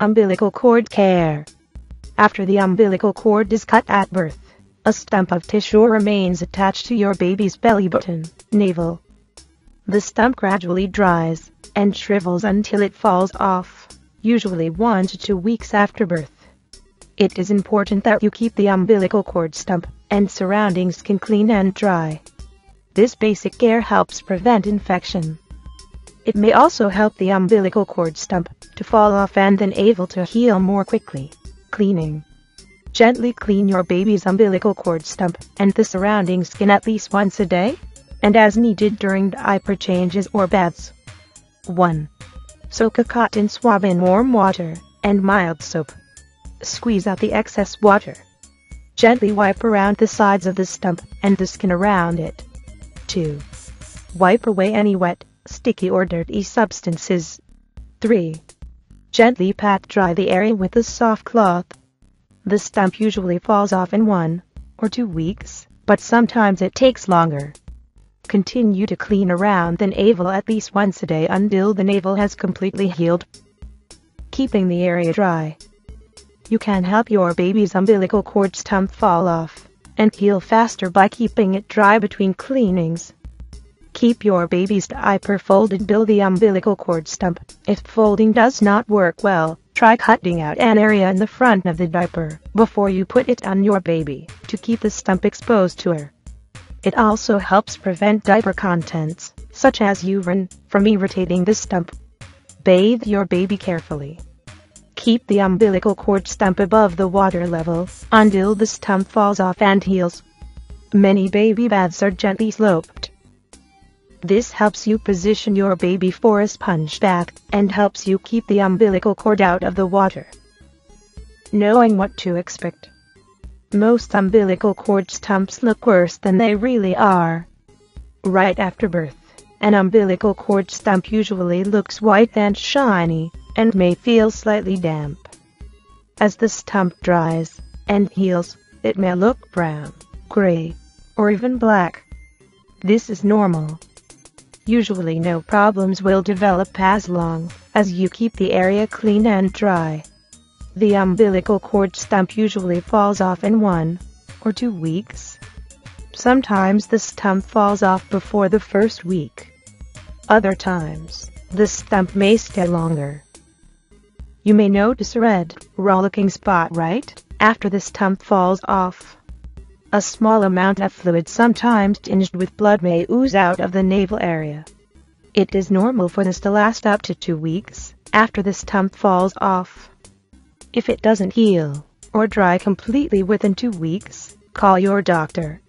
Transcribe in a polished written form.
Umbilical cord care. After the umbilical cord is cut at birth, a stump of tissue remains attached to your baby's belly button, navel. The stump gradually dries and shrivels until it falls off, usually 1 to 2 weeks after birth. It is important that you keep the umbilical cord stump and surrounding skin clean and dry. This basic care helps prevent infection. It may also help the umbilical cord stump to fall off and then able to heal more quickly. Cleaning. Gently clean your baby's umbilical cord stump and the surrounding skin at least once a day, and as needed during diaper changes or baths. 1. Soak a cotton swab in warm water and mild soap. Squeeze out the excess water. Gently wipe around the sides of the stump and the skin around it. 2. Wipe away any wet, sticky or dirty substances. 3. Gently pat dry the area with a soft cloth. The stump usually falls off in 1 or 2 weeks, but sometimes it takes longer. Continue to clean around the navel at least once a day until the navel has completely healed. Keeping the area dry. You can help your baby's umbilical cord stump fall off and heal faster by keeping it dry between cleanings. Keep your baby's diaper folded below the umbilical cord stump. If folding does not work well, try cutting out an area in the front of the diaper before you put it on your baby to keep the stump exposed to air. It also helps prevent diaper contents, such as urine, from irritating the stump. Bathe your baby carefully. Keep the umbilical cord stump above the water level until the stump falls off and heals. Many baby baths are gently sloped. This helps you position your baby for a sponge bath and helps you keep the umbilical cord out of the water. Knowing what to expect. Most umbilical cord stumps look worse than they really are. Right after birth, an umbilical cord stump usually looks white and shiny, and may feel slightly damp. As the stump dries and heals, it may look brown, gray, or even black. This is normal. Usually no problems will develop as long as you keep the area clean and dry. The umbilical cord stump usually falls off in 1 or 2 weeks. Sometimes the stump falls off before the first week. Other times, the stump may stay longer. You may notice a red, rollicking spot right after the stump falls off. A small amount of fluid, sometimes tinged with blood, may ooze out of the navel area. It is normal for this to last up to 2 weeks after the stump falls off. If it doesn't heal or dry completely within 2 weeks, call your doctor.